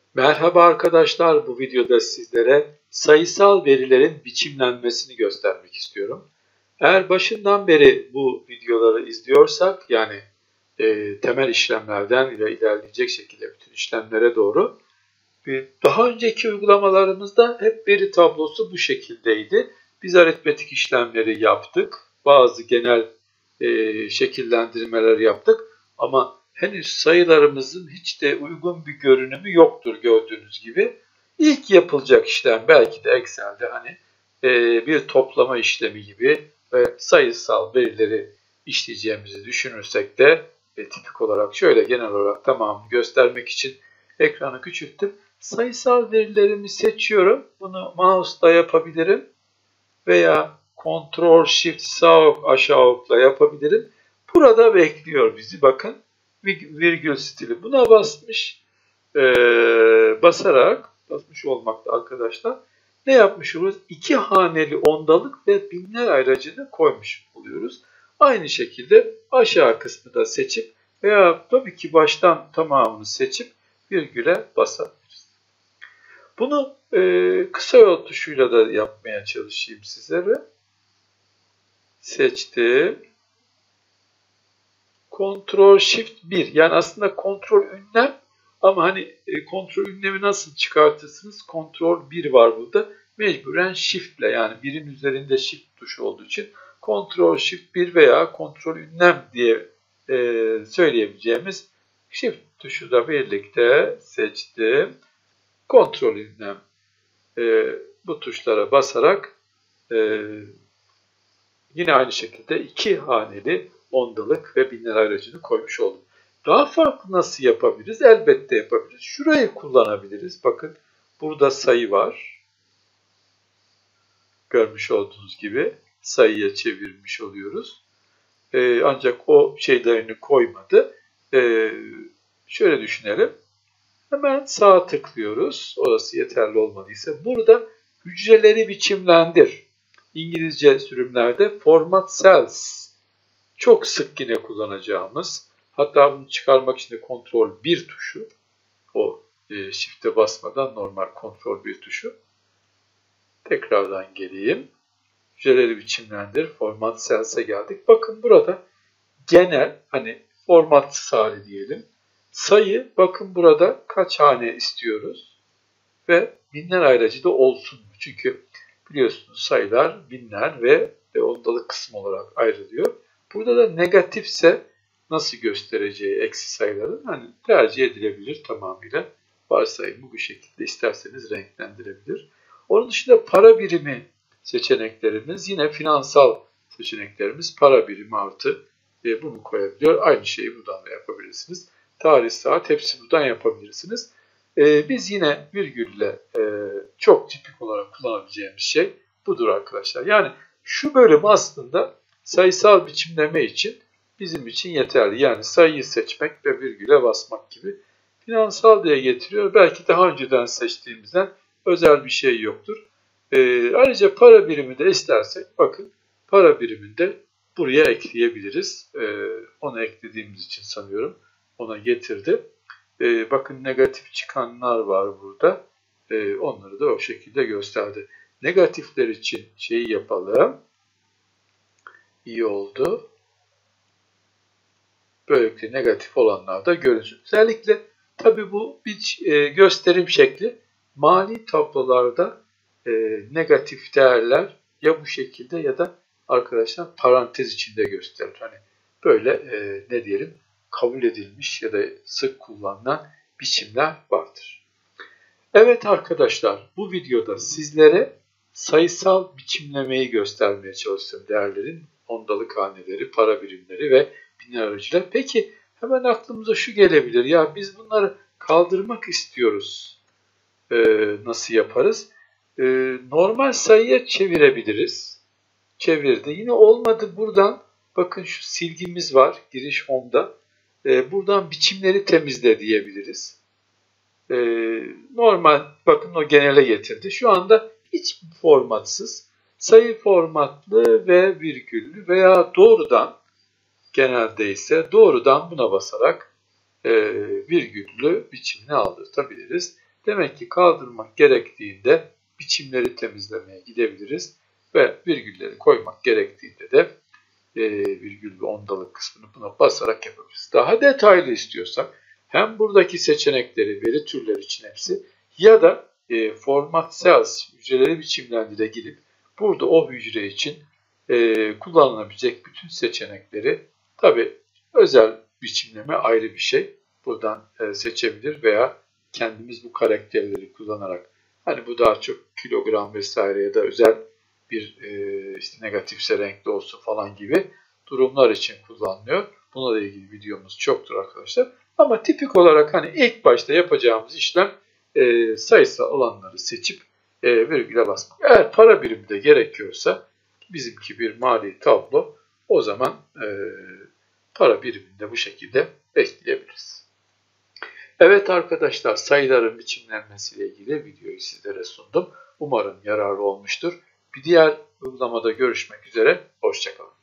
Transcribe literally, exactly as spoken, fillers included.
Merhaba arkadaşlar, bu videoda sizlere sayısal verilerin biçimlenmesini göstermek istiyorum. Eğer başından beri bu videoları izliyorsak, yani e, temel işlemlerden ile ilerleyecek şekilde bütün işlemlere doğru, e, daha önceki uygulamalarımızda hep veri tablosu bu şekildeydi. Biz aritmetik işlemleri yaptık, bazı genel e, şekillendirmeler yaptık ama henüz sayılarımızın hiç de uygun bir görünümü yoktur gördüğünüz gibi. İlk yapılacak işlem belki de Excel'de hani e, bir toplama işlemi gibi ve sayısal verileri işleyeceğimizi düşünürsek de e, tipik olarak şöyle genel olarak tamamını göstermek için ekranı küçülttüm. Sayısal verilerimi seçiyorum. Bunu mouse'la yapabilirim veya Ctrl Shift sağ ok aşağı okla yapabilirim. Burada bekliyor bizi, bakın. Virgül stili buna basmış. Ee, basarak basmış olmakta arkadaşlar. Ne yapmış oluruz? İki haneli ondalık ve binler ayracını koymuş oluyoruz. Aynı şekilde aşağı kısmı da seçip veya tabii ki baştan tamamını seçip virgüle basabiliriz. Bunu e, kısa yol tuşuyla da yapmaya çalışayım sizlere. Seçtim. Ctrl Shift bir, yani aslında kontrol ünlem ama hani e, kontrol ünlemi nasıl çıkartırsınız? Kontrol bir var burada. Mecburen Shift ile, yani birin üzerinde Shift tuşu olduğu için Ctrl Shift bir veya kontrol ünlem diye e, söyleyebileceğimiz Shift tuşu da birlikte seçtim. Kontrol ünlem e, bu tuşlara basarak e, yine aynı şekilde iki haneli ondalık ve binler ayracını koymuş oldum. Daha farklı nasıl yapabiliriz? Elbette yapabiliriz. Şurayı kullanabiliriz. Bakın burada sayı var. Görmüş olduğunuz gibi sayıya çevirmiş oluyoruz. Ee, ancak o şeylerini koymadı. Ee, şöyle düşünelim. Hemen sağa tıklıyoruz. Orası yeterli olmadıysa. Burada hücreleri biçimlendir. İngilizce sürümlerde format cells. Çok sık yine kullanacağımız, hatta bunu çıkarmak için de kontrol bir tuşu, o e, shift'e basmadan normal kontrol bir tuşu. Tekrardan geleyim. Hücreleri biçimlendir, format cells'e geldik. Bakın burada genel, hani formatsız hali diyelim. Sayı, bakın burada kaç hane istiyoruz ve binler ayracı da olsun mu? Çünkü biliyorsunuz sayılar binler ve ondalık kısmı olarak ayrılıyor. Burada da negatifse nasıl göstereceği eksi sayıların hani tercih edilebilir tamamıyla. Varsayımı bu şekilde isterseniz renklendirebilir. Onun dışında para birimi seçeneklerimiz, yine finansal seçeneklerimiz para birimi artı e, bunu koyabiliyor. Aynı şeyi buradan da yapabilirsiniz. Tarih, saat hepsi buradan yapabilirsiniz. E, biz yine virgülle e, çok tipik olarak kullanabileceğimiz şey budur arkadaşlar. Yani şu bölüm aslında sayısal biçimleme için bizim için yeterli. Yani sayıyı seçmek ve virgüle basmak gibi. Finansal diye getiriyor. Belki daha önceden seçtiğimizden özel bir şey yoktur. Ee, ayrıca para birimi de istersek bakın para birimini de buraya ekleyebiliriz. Ee, onu eklediğimiz için sanıyorum ona getirdi. Ee, bakın negatif çıkanlar var burada. Ee, onları da o şekilde gösterdi. Negatifler için şeyi yapalım. İyi oldu. Böylelikle negatif olanlar da görünsün. Özellikle tabi bu bir e, gösterim şekli. Mali tablolarda e, negatif değerler ya bu şekilde ya da arkadaşlar parantez içinde gösterir. Hani böyle e, ne diyelim kabul edilmiş ya da sık kullanılan biçimler vardır. Evet arkadaşlar, bu videoda sizlere sayısal biçimlemeyi göstermeye çalıştım. Değerlerin ondalık haneleri, para birimleri ve binler aracıyla. Peki hemen aklımıza şu gelebilir. Ya biz bunları kaldırmak istiyoruz. Ee, nasıl yaparız? Ee, normal sayıya çevirebiliriz. Çevirdi. Yine olmadı, buradan bakın şu silgimiz var. Giriş home'da. Ee, buradan biçimleri temizle diyebiliriz. Ee, normal bakın o genele getirdi. Şu anda hiç formatsız, sayı formatlı ve virgüllü veya doğrudan, genelde ise doğrudan buna basarak e, virgüllü biçimini aldırtabiliriz. Demek ki kaldırmak gerektiğinde biçimleri temizlemeye gidebiliriz ve virgülleri koymak gerektiğinde de e, virgül ve ondalık kısmını buna basarak yapabiliriz. Daha detaylı istiyorsak hem buradaki seçenekleri veri türleri için hepsi ya da e, format cells hücreleri biçimlendire gidip burada o hücre için e, kullanılabilecek bütün seçenekleri, tabi özel biçimleme ayrı bir şey, buradan e, seçebilir veya kendimiz bu karakterleri kullanarak, hani bu daha çok kilogram vesaire ya da özel bir e, işte negatifse renkli olsun falan gibi durumlar için kullanılıyor. Bununla ilgili videomuz çoktur arkadaşlar. Ama tipik olarak hani ilk başta yapacağımız işlem e, sayısal alanları seçip e, virgüle basmak. Eğer para birimi de gerekiyorsa bizimki bir mali tablo, o zaman e, para birimini de bu şekilde ekleyebiliriz. Evet arkadaşlar, sayıların biçimlenmesiyle ilgili videoyu sizlere sundum. Umarım yararlı olmuştur. Bir diğer uygulamada görüşmek üzere. Hoşça kalın.